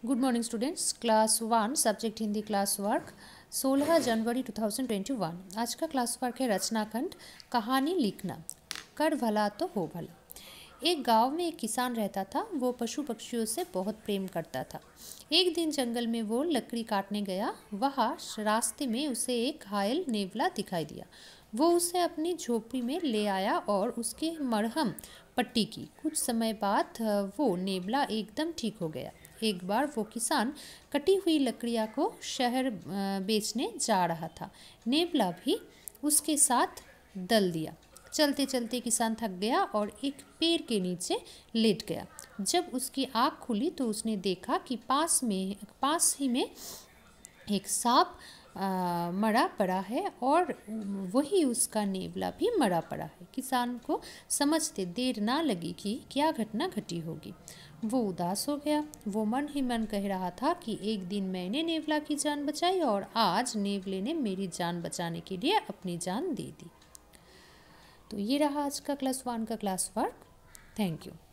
Good morning students, class 1 subject Hindi class work 16 January 2021। आज का class work है रचनाखंड कहानी लिखना। कर भला तो हो भला। एक गांव में एक किसान रहता था। वो पशु पक्षियों से बहुत प्रेम करता था। एक दिन जंगल में वो लकड़ी काटने गया। वहाँ रास्ते में उसे एक घायल नेवला दिखाई दिया। वो उसे अपनी झोपड़ी में ले आया और उसके मरहम पट्टी की। कुछ समय बाद वो नेवला एकदम ठीक हो गया। एक बार वो किसान कटी हुई लकड़ियाँ को शहर बेचने जा रहा था। नेवला भी उसके साथ दल दिया। चलते चलते किसान थक गया और एक पेड़ के नीचे लेट गया। जब उसकी आँख खुली तो उसने देखा कि पास ही में एक सांप मरा पड़ा है और वही उसका नेवला भी मरा पड़ा है। किसान को समझते देर ना लगी कि क्या घटना घटी होगी। वो उदास हो गया। वो मन ही मन कह रहा था कि एक दिन मैंने नेवला की जान बचाई और आज नेवले ने मेरी जान बचाने के लिए अपनी जान दे दी। तो ये रहा आज का क्लास 1 का क्लास वर्क। Thank you.